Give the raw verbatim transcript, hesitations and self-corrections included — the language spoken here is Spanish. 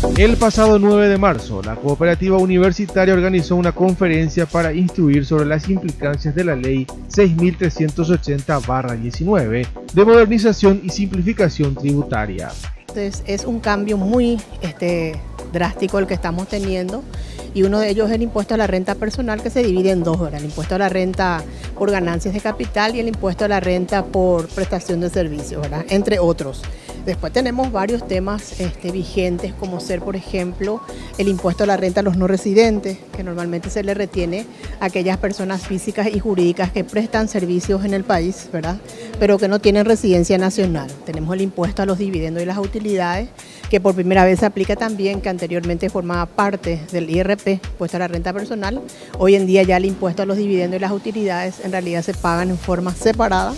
El pasado nueve de marzo, la cooperativa universitaria organizó una conferencia para instruir sobre las implicancias de la Ley seis mil trescientos ochenta barra diecinueve de modernización y simplificación tributaria. Entonces, es un cambio muy este, drástico el que estamos teniendo, y uno de ellos es el impuesto a la renta personal, que se divide en dos, ¿verdad? El impuesto a la renta por ganancias de capital y el impuesto a la renta por prestación de servicios, ¿verdad? Entre otros. Después tenemos varios temas este, vigentes, como ser, por ejemplo, el impuesto a la renta a los no residentes, que normalmente se le retiene a aquellas personas físicas y jurídicas que prestan servicios en el país, ¿verdad? Pero que no tienen residencia nacional. Tenemos el impuesto a los dividendos y las utilidades, que por primera vez se aplica también, que anteriormente formaba parte del I R P, impuesto a la renta personal. Hoy en día ya el impuesto a los dividendos y las utilidades en realidad se pagan en forma separada.